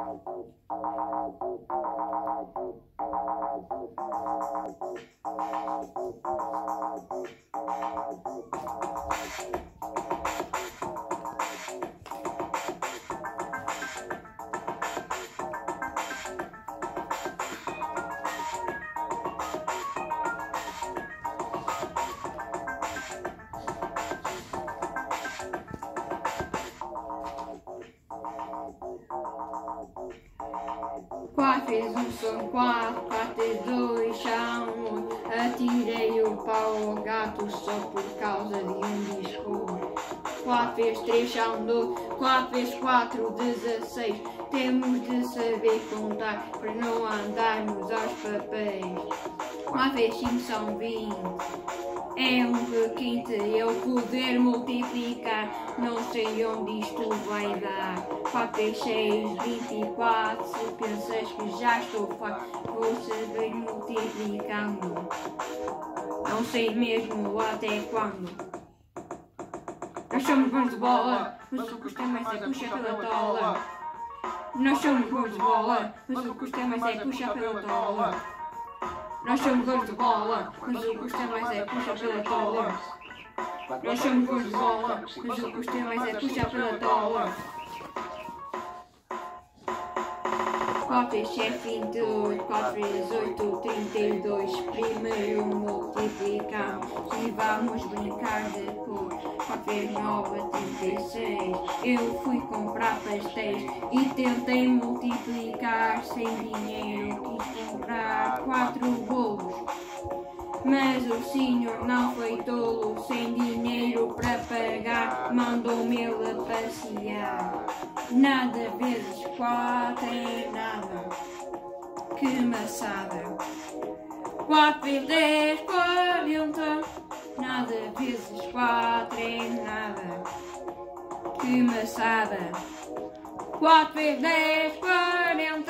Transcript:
Quatro vezes um são quatro, quatro vezes dois são oito. Atirei o pau ao gato só por causa de um biscoito. Quatro vezes três são 12, quatro vezes quatro, 16. Temos de saber contar para não andarmos aos papéis. Quatro vezes cinco são 20. É um requinte eu poder multiplicar, não sei onde isto vai dar. 4 vezes 6, 24, se pensas que já estou farto, vou saber multiplicando. Não sei mesmo até quando. Nós somos bons de bola, mas o que custa mais é puxar pela tola. Nós somos bons de bola, mas o que custa mais é puxar pela tola. Nós somos bons de bola, mas o que custa mais é puxar pela tola. Nós somos bons de bola, mas o que custa mais é puxar pela tola. 4 vezes 7, 28, 4 vezes 8, 32. Primeiro multiplicamos e vamos brincar depois. 4 vezes 9, 36. Eu fui comprar pastéis e tentei multiplicar sem dinheiro. Quis comprar 4 bolos. Mas o senhor não foi tolo, sem dinheiro para pagar, mandou-me ele a passear. Nada vezes 4 é nada, que maçada. 4 vezes 10, 40, nada vezes 4 é nada, que maçada. 4 vezes 10, 40.